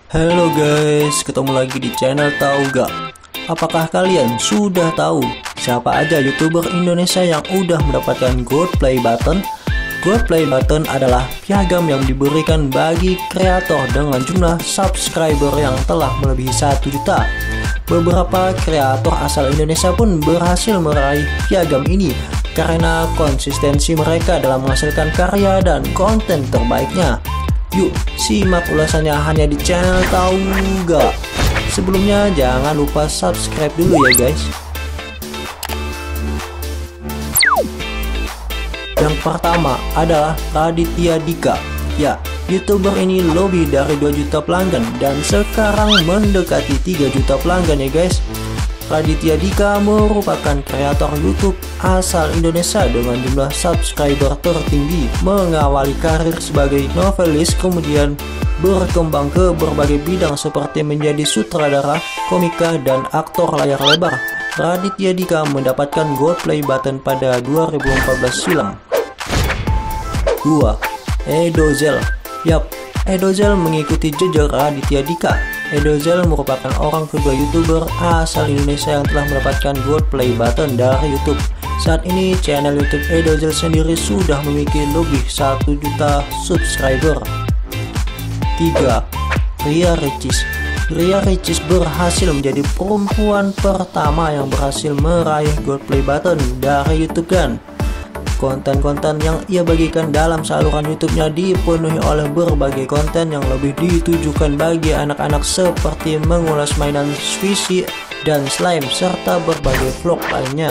Halo guys, ketemu lagi di channel Tahu Gak? Apakah kalian sudah tahu siapa aja YouTuber Indonesia yang udah mendapatkan Gold Play Button? Gold Play Button adalah piagam yang diberikan bagi kreator dengan jumlah subscriber yang telah melebihi 1 juta. Beberapa kreator asal Indonesia pun berhasil meraih piagam ini karena konsistensi mereka dalam menghasilkan karya dan konten terbaiknya. Yuk, simak ulasannya hanya di channel Tahu Gak? Sebelumnya jangan lupa subscribe dulu ya guys. Yang pertama adalah Raditya Dika. Ya, YouTuber ini lebih dari 2 juta pelanggan dan sekarang mendekati 3 juta pelanggan ya guys. Raditya Dika merupakan kreator YouTube asal Indonesia dengan jumlah subscriber tertinggi. Mengawali karir sebagai novelis, kemudian berkembang ke berbagai bidang seperti menjadi sutradara, komika, dan aktor layar lebar. Raditya Dika mendapatkan Gold Play Button pada 2014 silam. 2. Edozel. Yap, Edozel mengikuti jejak Raditya Dika. Edozel merupakan orang kedua YouTuber asal Indonesia yang telah mendapatkan Gold Play Button dari YouTube. Saat ini channel YouTube Edozel sendiri sudah memiliki lebih 1 juta subscriber. 3. Ria Ricis. Ria Ricis berhasil menjadi perempuan pertama yang berhasil meraih Gold Play Button dari YouTube kan. Konten-konten yang ia bagikan dalam saluran YouTube-nya dipenuhi oleh berbagai konten yang lebih ditujukan bagi anak-anak seperti mengulas mainan Squishy dan slime serta berbagai vlog lainnya.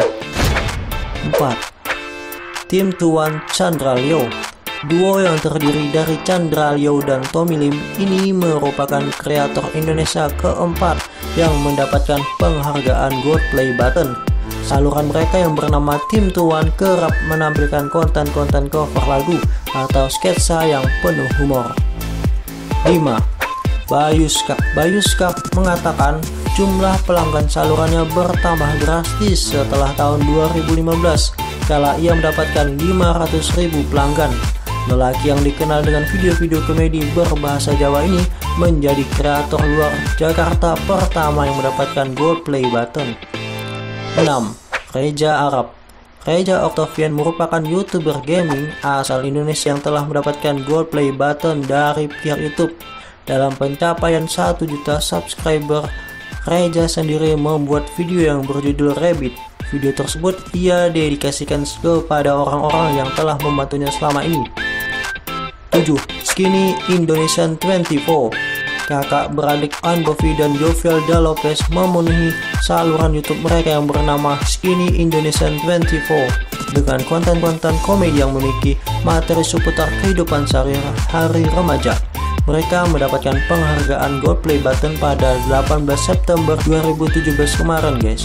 4. Tim Tuan Chandra Leo. Duo yang terdiri dari Chandra Leo dan Tommy Lim ini merupakan kreator Indonesia keempat yang mendapatkan penghargaan Gold Play Button. Saluran mereka yang bernama Tim Tuan kerap menampilkan konten-konten cover lagu atau sketsa yang penuh humor. 5. Bayuskap. Bayuskap mengatakan jumlah pelanggan salurannya bertambah drastis setelah tahun 2015 kala ia mendapatkan 500.000 pelanggan. Lelaki yang dikenal dengan video-video komedi berbahasa Jawa ini menjadi kreator luar Jakarta pertama yang mendapatkan Gold Play Button. 6. Reza Arab. Reza Octavian merupakan YouTuber gaming asal Indonesia yang telah mendapatkan Gold Play Button dari pihak YouTube. Dalam pencapaian 1 juta subscriber, Reza sendiri membuat video yang berjudul Rabbit. Video tersebut ia dedikasikan kepada orang-orang yang telah membantunya selama ini. 7. Skinny Indonesian 24. Kakak beradik Anbovi dan Jovial Da Lopez memenuhi saluran YouTube mereka yang bernama Skinny Indonesian 24 dengan konten-konten komedi yang memiliki materi seputar kehidupan sehari-hari remaja. Mereka mendapatkan penghargaan Gold Play Button pada 18 September 2017 kemarin guys.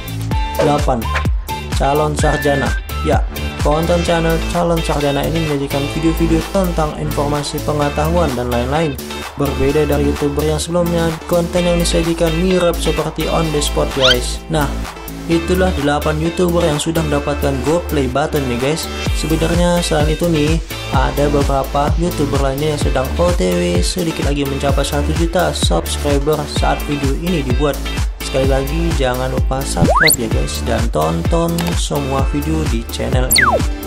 8. Calon Sarjana. Ya, konten channel Calon Sarjana ini menyajikan video-video tentang informasi pengetahuan dan lain-lain. Berbeda dari YouTuber yang sebelumnya, konten yang disajikan mirip seperti on the spot guys. Nah, itulah 8 YouTuber yang sudah mendapatkan Gold Play Button nih guys. Sebenarnya selain itu nih, ada beberapa YouTuber lainnya yang sedang OTW sedikit lagi mencapai 1 juta subscriber saat video ini dibuat. Sekali lagi jangan lupa subscribe ya guys dan tonton semua video di channel ini.